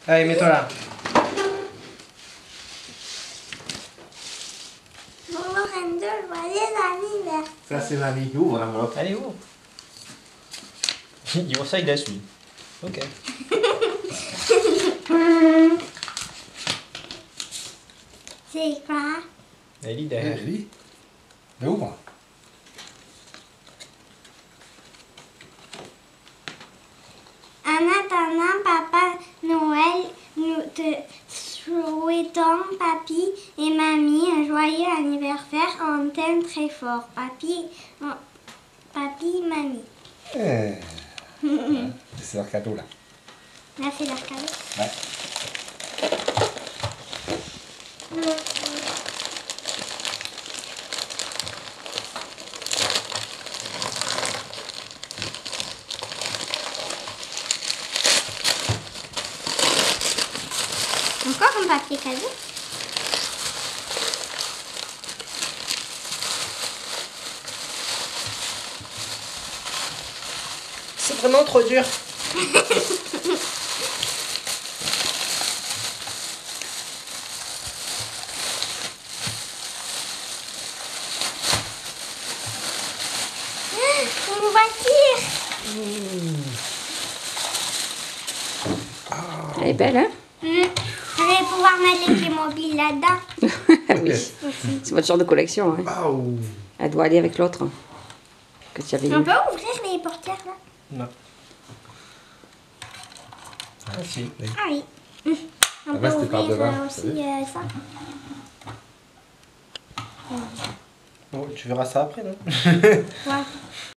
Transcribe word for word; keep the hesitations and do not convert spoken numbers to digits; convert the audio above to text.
Allez, mets-toi là. Lorenzo, joyeux anniversaire. Ça, c'est l'ami. Ouvre l'enveloppe. Allez, ouvre. Il ouvre ça, il laisse lui. Ok. C'est quoi? Elle lit Eh, derrière. lis. Mais ouvre. En attendant, Papa Noël, nous te souhaitons, Papy et Mamie, un joyeux anniversaire. On t'aime très fort. Papy, oh, Papy, Mamie. Eh. C'est leur cadeau là. Là, c'est leur cadeau. Ouais. Encore un papier cadeau. C'est vraiment trop dur. Une voiture. Elle est belle, hein? Mmh. Je vais pouvoir mettre les Playmobil là-dedans. Oui. C'est votre genre de collection. Hein. Waouh. Elle doit aller avec l'autre que tu avais On mis. peut ouvrir les portières là? Non. Ah si. Oui. Ah oui. Mmh. On Ah peut bah, c'était par ouvrir devant, euh, vous aussi euh, ça. Oh, tu verras ça après, non? Ouais.